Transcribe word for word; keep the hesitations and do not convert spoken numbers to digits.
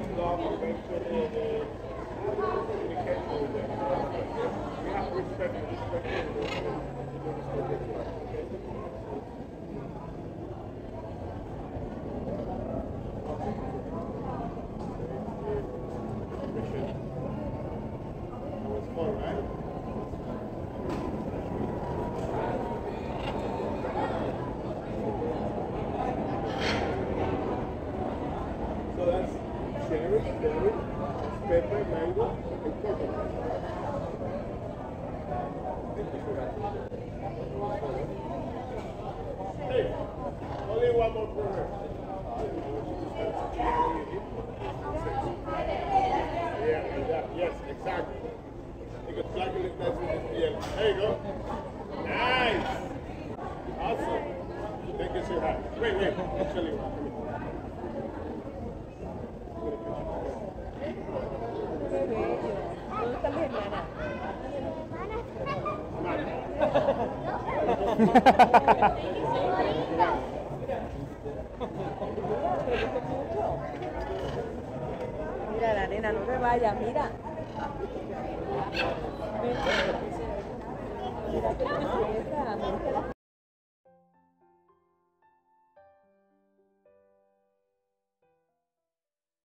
love and mention and uh, communication with them. We have to respect and respect them. We don't respect them. It was fun, right? So that's cherry, berry, pepper, mango, and coconut. Hey, only one more for her. Yeah, yeah, yes, exactly. You can plug it in that with the piel. There you go. Nice. Awesome. Thank you, sir. Wait, wait. I'll show you one. Qué bello. ¿Dónde está mi hermana? Mira, la nena, no te vayas, mira. Mira qué belleza, mira.